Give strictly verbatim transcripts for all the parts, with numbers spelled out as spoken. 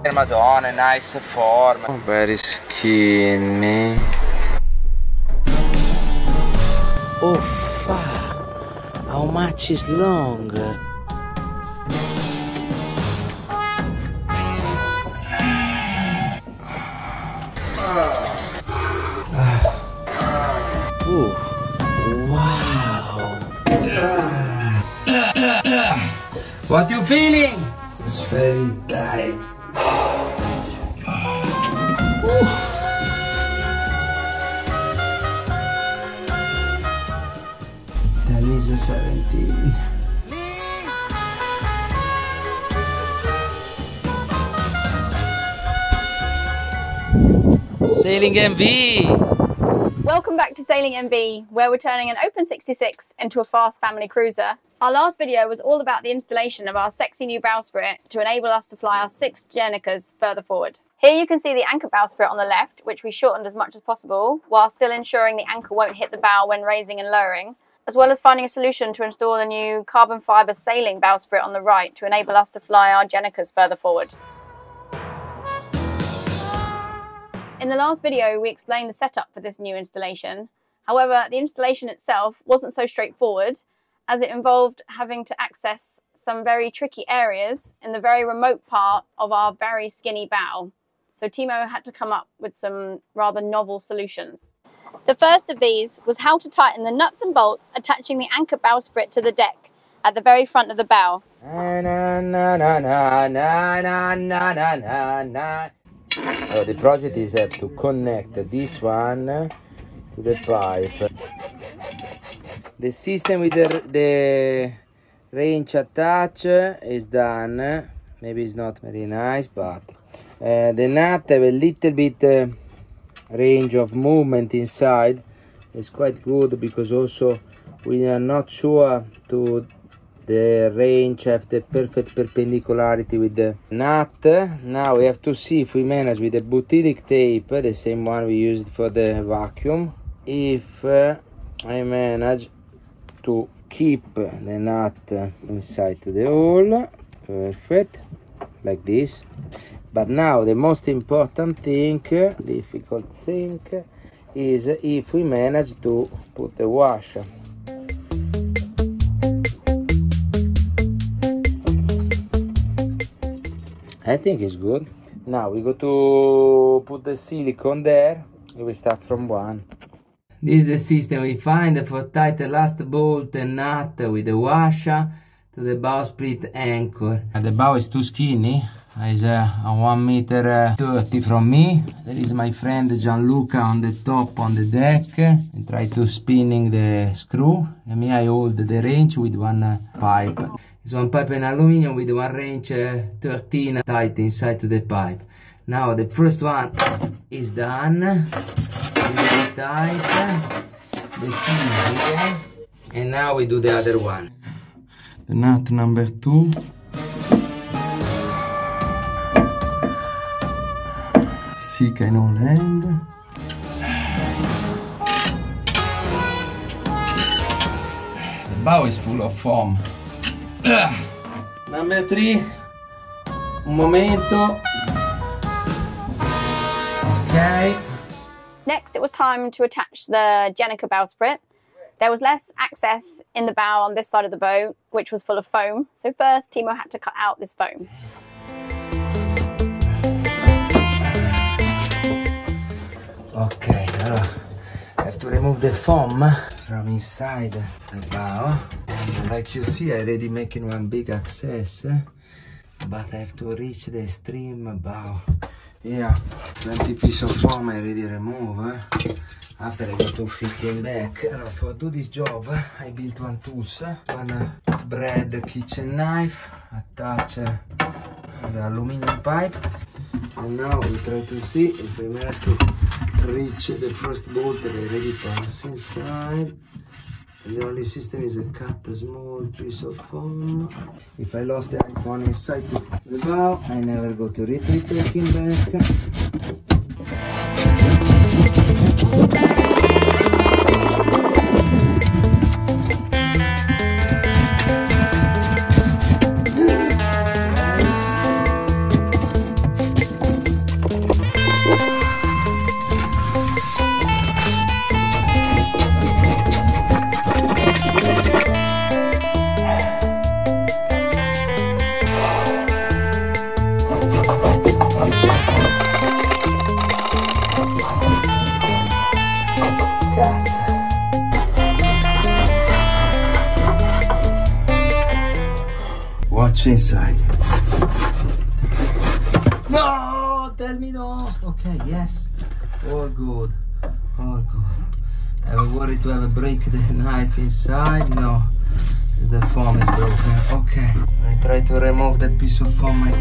Madonna, nice form. Oh, very skinny. Oh fuck, how much is long? Ooh, wow. What you feeling? It's very tight. That means a seventeen. Sailing M V! Welcome back to Sailing M V, where we're turning an Open sixty-six into a fast family cruiser. Our last video was all about the installation of our sexy new bowsprit to enable us to fly our six Jenicas further forward. Here you can see the anchor bowsprit on the left, which we shortened as much as possible, while still ensuring the anchor won't hit the bow when raising and lowering, as well as finding a solution to install a new carbon fibre sailing bowsprit on the right to enable us to fly our Jenicas further forward. In the last video, we explained the setup for this new installation. However, the installation itself wasn't so straightforward, as it involved having to access some very tricky areas in the very remote part of our very skinny bow. So Timo had to come up with some rather novel solutions. The first of these was how to tighten the nuts and bolts attaching the anchor bowsprit to the deck at the very front of the bow. Na, na, na, na, na, na, na, na, na, na. So the project is uh, to connect this one to the pipe. The system with the, the range attach is done. Maybe it's not very nice, but uh, the nut have a little bit uh, range of movement inside. It's quite good because also we are not sure to the range have the perfect perpendicularity with the nut. Now we have to see if we manage with the butyric tape, the same one we used for the vacuum, if uh, I manage to keep the nut inside to the hole. Perfect, like this. But now the most important thing, difficult thing, is if we manage to put the washer. I think it's good. Now we go to put the silicone there. We start from one. This is the system we find for tight the last bolt and nut with the washer to the bowsprit anchor. The bow is too skinny. It's uh, one meter thirty from me. There is my friend Gianluca on the top on the deck and try to spinning the screw. And me I hold the range with one uh, pipe. It's one pipe in aluminium with one range uh, thirteen tight inside to the pipe. Now the first one is done. Really tight. The key is here. And now we do the other one. The nut number two. Sick in all hand. The bow is full of foam. Number three, un momento. Okay. Next, it was time to attach the Jenica bowsprit. There was less access in the bow on this side of the boat, which was full of foam. So first, Timo had to cut out this foam. Okay, allora, I have to remove the foam from inside the bow. And like you see, I already making one big access, but I have to reach the extreme bow. Yeah, twenty piece of foam I already remove. After I go to fitting back. Allora, for do this job, I built one tools, one bread kitchen knife, attach the aluminum pipe, and now we try to see if we manage to reach the first bolt that I already passed inside. And the only system is a cut a small piece of foam. If I lost the iPhone inside the bow, I never go to repeat taking back. touch inside. No, tell me no. Okay, yes, all good, all good. I was worried to have a break the knife inside. No, the foam is broken. Okay, I try to remove the piece of foam I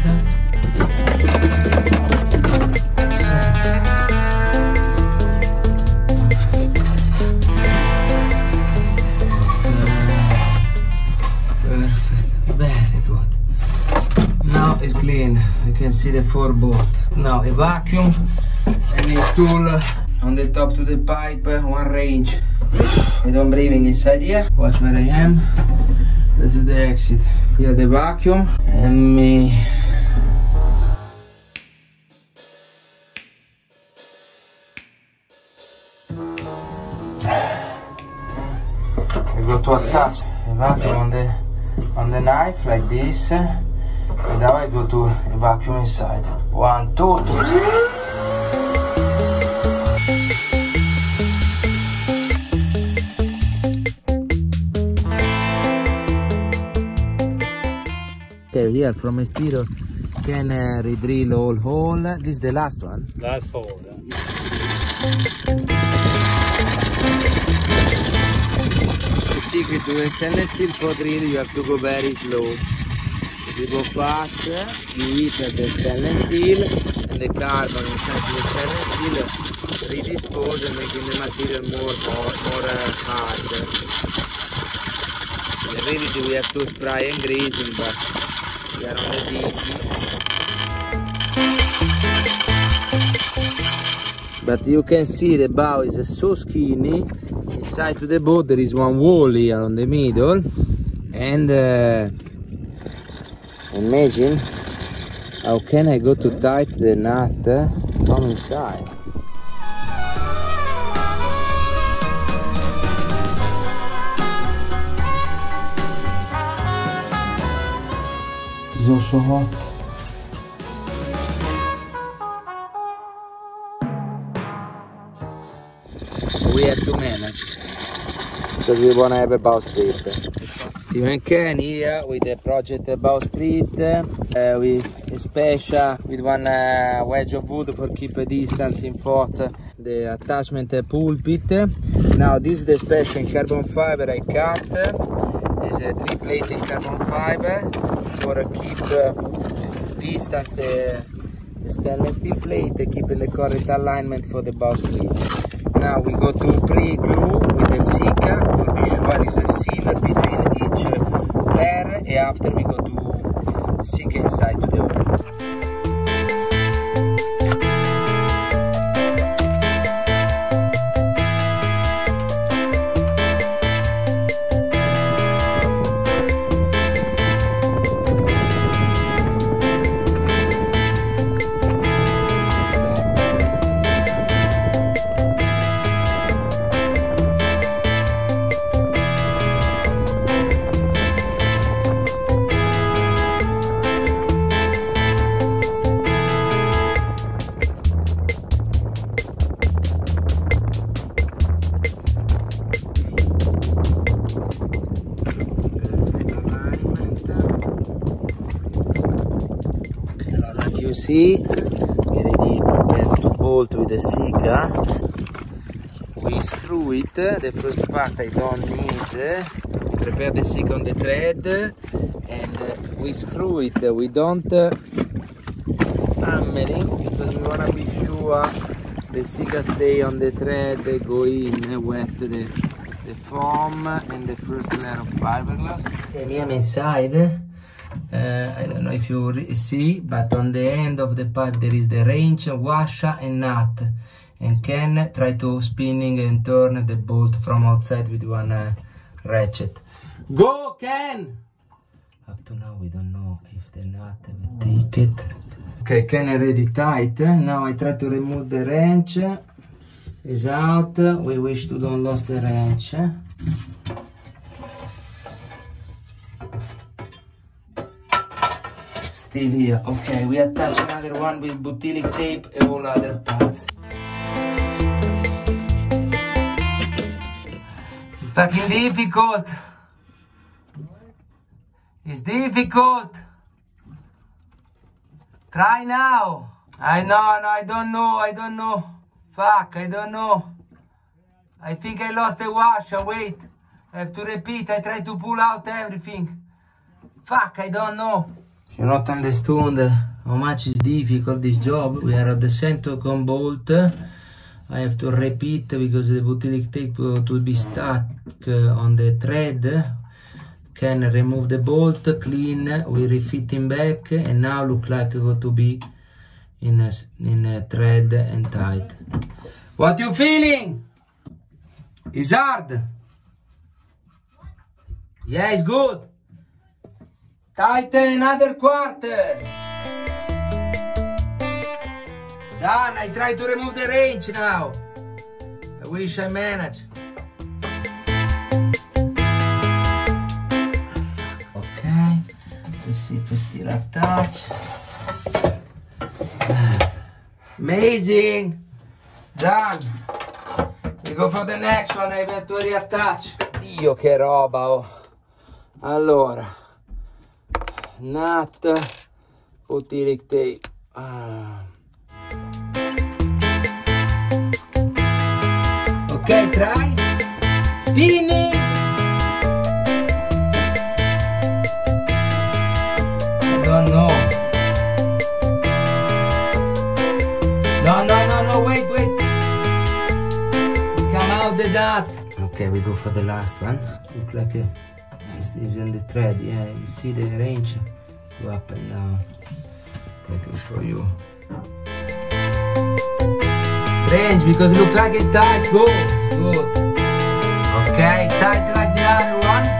clean. You can see the four bolt. Now a vacuum and install on the top to the pipe one range. I don't breathing inside here. Watch where I am. This is the exit. Here the vacuum and me. We go to attach the vacuum on the on the knife like this. And now I go to a vacuum inside. One, two, three. Okay, here from exterior can uh, re-drill all hole. This is the last one. Last hole. Yeah. The secret to a stainless steel pot drill, you have to go very slow. You go fast, you hit the stainless steel and the carbon inside the stainless steel redispose and making the material more, more, more uh, hard. In reality we have to spray and greasing, but we are on the D. But you can see the bow is so skinny. Inside to the boat there is one wall here on the middle, and uh, imagine how can I go to tight the nut from inside. It's also hot. We have to manage because we want to have a bow split. Tim and Ken here with the project bow split, uh, with a special with one uh, wedge of wood for keep a distance in force the attachment pulpit. Now this is the special in carbon fiber I cut. It's a three plate in carbon fiber for keep uh, distance the, the stainless steel plate, keeping the correct alignment for the bow split. Now we go to pre-glue with the Sika to be sure there is a seal between each layer, and after we go to Sika inside to the hole. You see, we already prepared to bolt with the Sika. We screw it, the first part I don't need. Prepare the Sika on the thread and we screw it. We don't uh, hammering because we want to be sure the Sika stay on the thread, go in, wet the, the foam and the first layer of fiberglass. Okay, I'm inside. Uh, I don't know if you see, but on the end of the pipe there is the wrench, washer and nut, and Ken try to spinning and turn the bolt from outside with one uh, ratchet. Go Ken! Up to now we don't know if the nut will take it. Okay, Ken is already tight. Now I try to remove the wrench. It's out. We wish to don't lose the wrench. Still here. Okay, we attach another one with butylic tape and all other parts. Fucking difficult. It's difficult. Try now. I know, no, I don't know, I don't know. Fuck, I don't know. I think I lost the washer, wait. I have to repeat, I try to pull out everything. Fuck, I don't know. You not understand how much is difficult this job. We are at the center con bolt. I have to repeat because the butyric tape will be stuck on the thread. Can remove the bolt, clean, we refit him back, and now look like it got to be in a, in a thread and tight. What you feeling? It's hard. Yeah, it's good. Tighten another quarter. Done, I try to remove the wrench now. I wish I managed. Okay, let's see if it's still attached. Amazing. Done. We go for the next one, I have to reattach. Dio che roba, oh. Allora, nut, butyric tape. Ah. Ok, try. Spinning. I don't know. No, no, no, no, wait, wait. Come out the nut. Okay, we go for the last one. Look like a, this is in the thread. Yeah, you see the range go up and down. Try to show you. Strange because it looks like it's tight. Good, good. Okay, tight like the other one.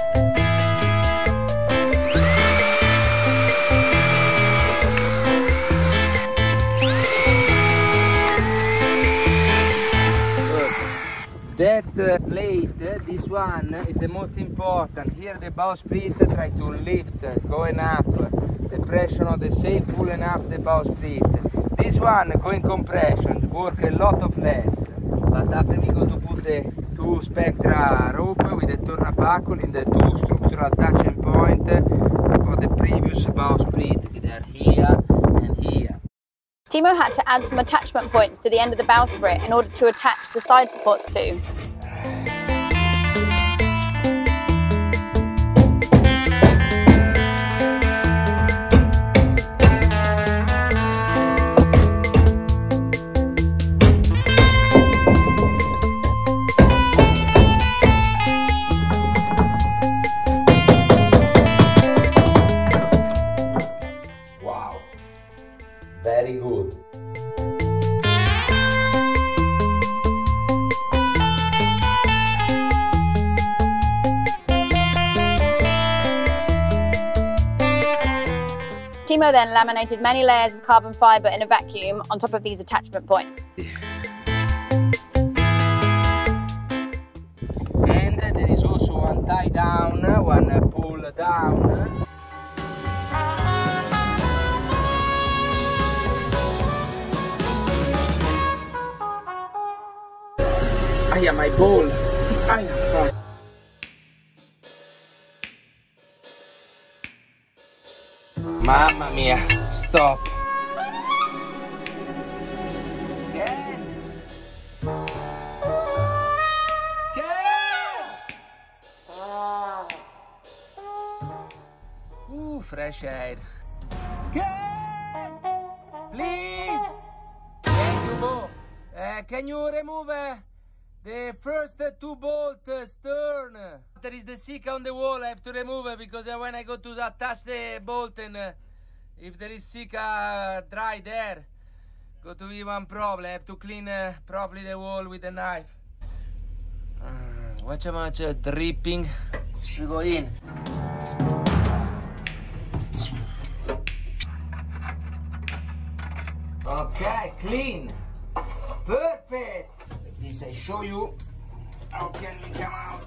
That uh, plate, uh, this one is the most important. Here the bowsprit try to lift, uh, going up, the pressure on the sail pulling up the bowsprit. This one going compression, work a lot of less. But after we go to put the two spectra rope with the turnabuckle in the two structural attachment point for the previous bowsprit. They are here and here. Timo had to add some attachment points to the end of the bowsprit in order to attach the side supports to. Wow, very good. Timo then laminated many layers of carbon fibre in a vacuum on top of these attachment points. And there is also one tie down, one pull down. I am my ball. I am. Mamma mia, stop. Again. Again. Ooh, fresh air. Again. Please. Thank you, Bo. Uh, can you remove uh, the first uh, two bolt uh, stern? There is the Sika on the wall. I have to remove it because uh, when I go to attach the bolt and uh, if there is Sika dry there, go to be one problem. I have to clean uh, properly the wall with a knife. Uh, watch how much uh, dripping to go in. Okay, clean. Perfect. Like this I show you how can we come out.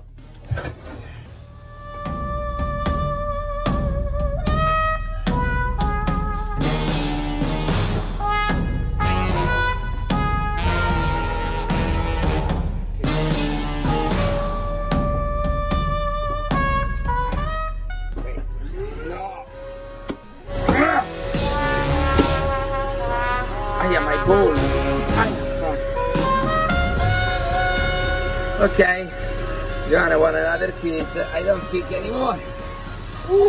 Okay, Joanna want another pizza. I don't think anymore. Ooh.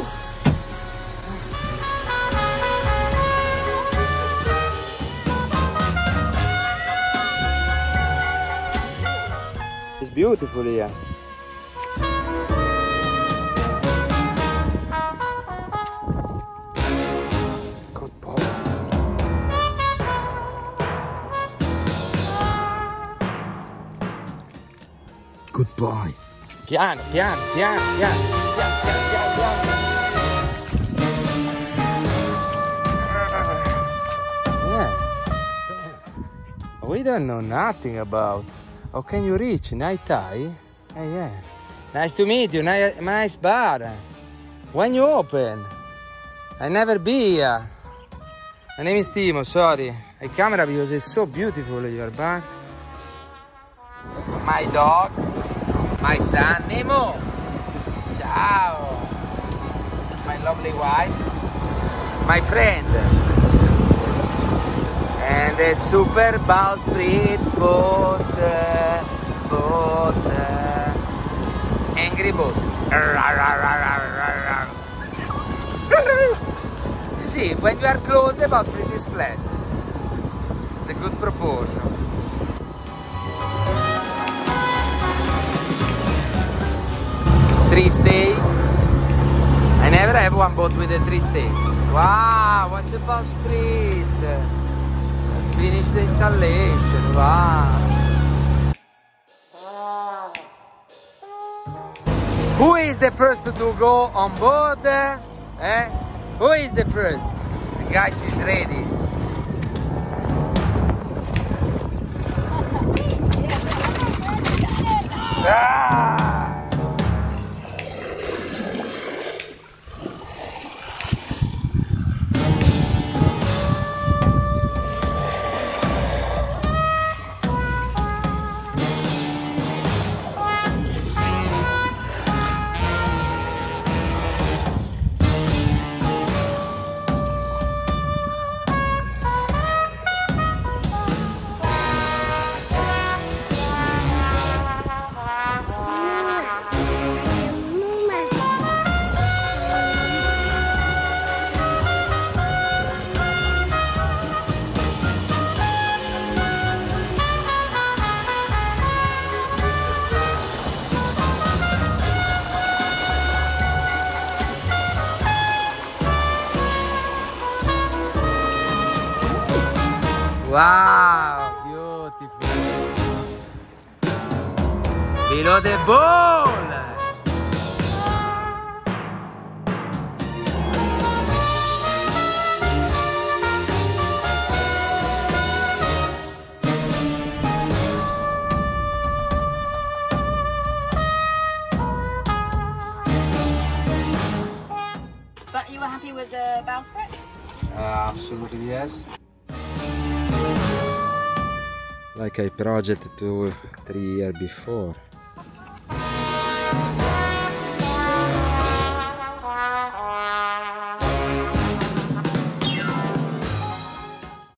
It's beautiful here. Good boy. Good boy. Piano, piano, piano, piano, piano, piano, piano, piano. Yeah. We don't know nothing about. How can you reach Nai Tai? Hey, yeah. Nice to meet you. Nice, nice bar. When you open? I never be here. My name is Timo. Sorry. I camera because it's so beautiful your bar. My dog. My son Nemo. Ciao. My lovely wife. My friend. And a super bowsprit boat. Uh, boat. Uh, angry boat. You see, when you are close, the bowsprit is flat. It's a good proportion. Three stay. I never have one boat with a three stay. Wow, what's a bowsprit? Finish the installation. Wow. Who is the first to go on board? Eh? Who is the first? The guys is ready. Ah! Wow, beautiful. Below the bowl. But you were happy with the bowsprit? Uh, absolutely yes. Like I projected two, three years before.